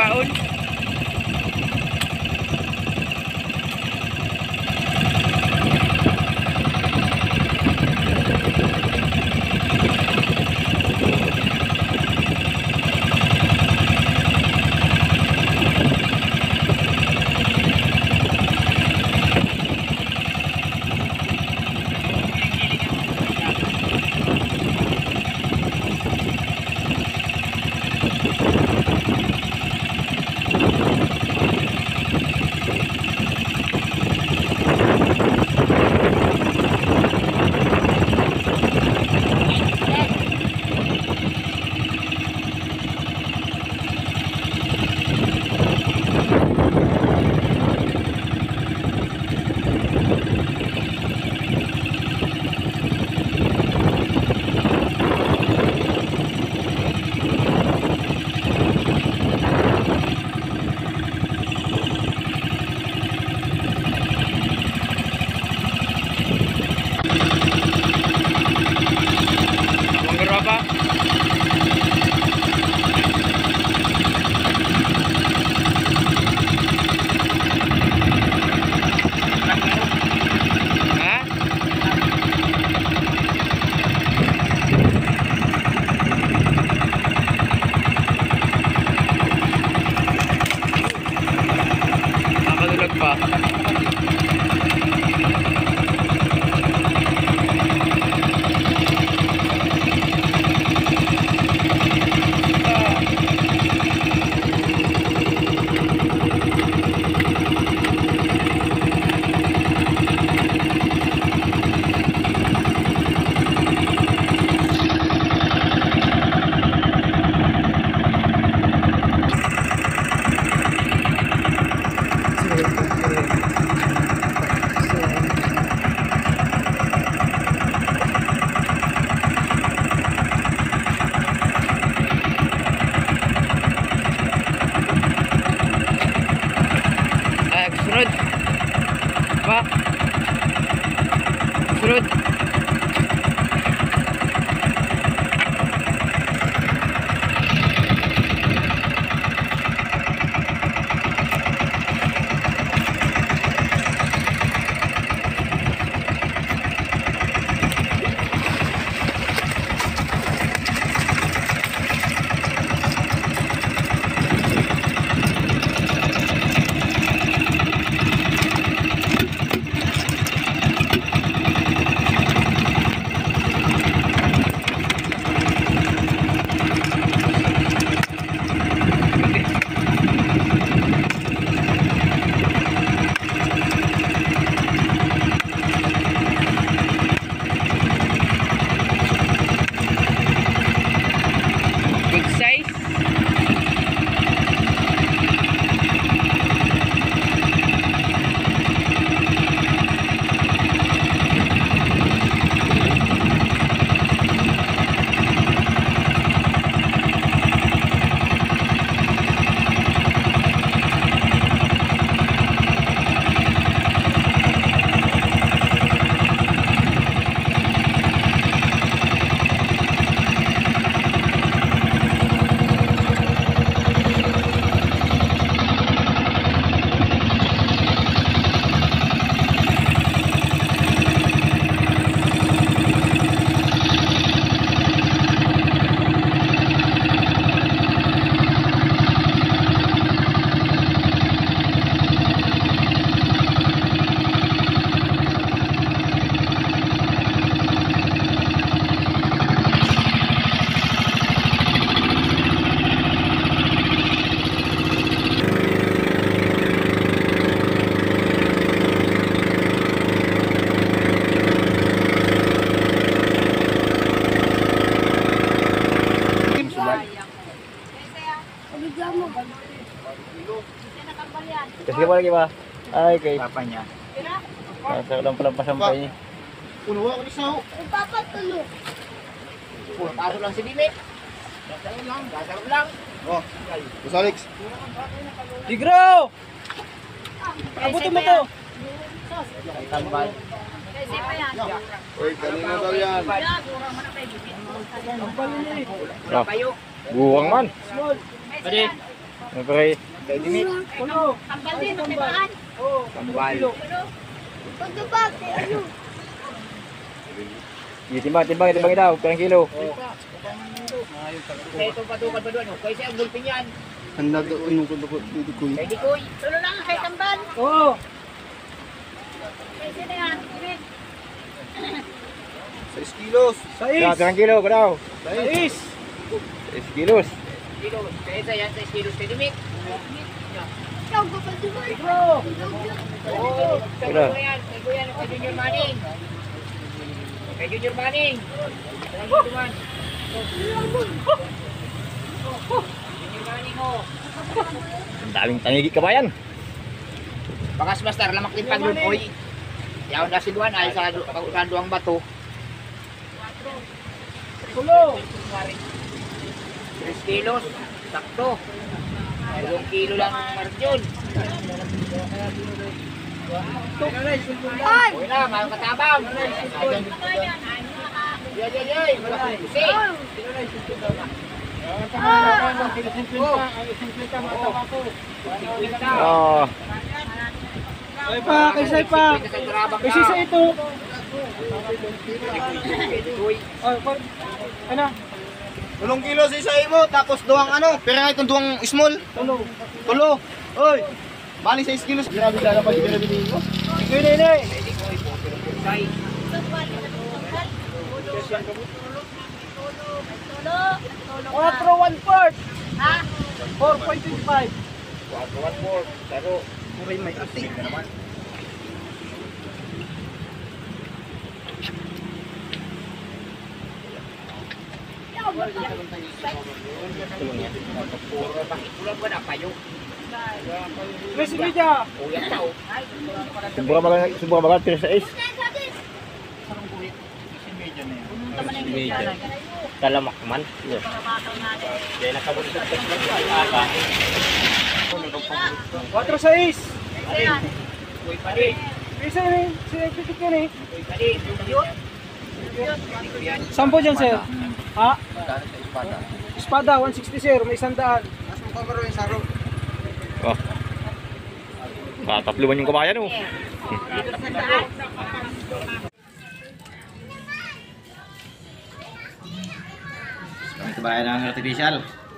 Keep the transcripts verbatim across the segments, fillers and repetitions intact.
taon. Sunod. Ba? Sunod. Kasi mo lagi ba? Ay, kay Papa niya. nasa lang pala pasampay niya. Puno ako ni Sao. Ipapatulo. Puno taso lang si Dime. Dasarap lang, dasarap lang. Oh, Boss Alex. Tigro! Abutin mo to! Tambal. Uy, kanina daw yan. Oh, buwang man. Pwede. Siyempre. Kay Dimit. Kambal din, makitaan. Kambal. Pagdabag, ano? Sige, timbang, timbang, timbang daw. Perang kilo. Kaya ito patukad pa doon. Kaya siya ang gulpin yan. Ang nag-unong ko ko dito ko. Kay Dikoy. Tulo lang kay kambal. Oo. Kaya sila yan, Dimit. Sais kilos. Kaya, perang kilo ko daw. Sais. Is kilos. Kilos. Kaya isa yan sa kilos kay Dimit. Ikaw, kapal Dubai. Oo. Kay Wala. Kuya yan. Kay Kuya yan. Kay Junior Manning. Kay Junior Manning. Kay Junior Manning. Junior Manning ho. Ang daming tangigi kabayan. Bakas Master, lamak din pag doon. Oy. Yaw na si Duan ay sa sa duwang bato. Kulo. tres kilos. Sakto. Dalawang kilo lang marjun. Ay! Uy na, mga katabang. Yan, yan, yan. Malaking pusi. Oh. Say pa, kay say pa. Kasi sa ito. Oh, par- ano? Tulong kilo sa isa mo, tapos duwang ano, pero nga itong duwang small. Tulo. Tulo. Oy. Bali sa kilos. Grabe lala pa grabe dito. Sige, nene. Tulo. Tulo Quattro one fourth. Ha? four point two five. One more. Pero, Muray may ati. ulan ba na payo? Messi media. Uyan pa o. Subukan bagal, subukan bagal, tira sa is. Talamak man. Yeah. Kaya nakabulit sa aga. Quattro seis. Uy pa rin. Isa ni, si Epitic yan eh. Uy pa rin. Yun. Sampo dyan, sir. Ha? Espada, one sixty, sir. May isang daan. Mas mo cover yung saro. Oh. Kakapluan yung kabayan oh. Ito ba ng artificial?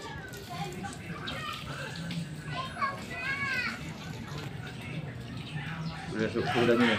Sudah sudah niya.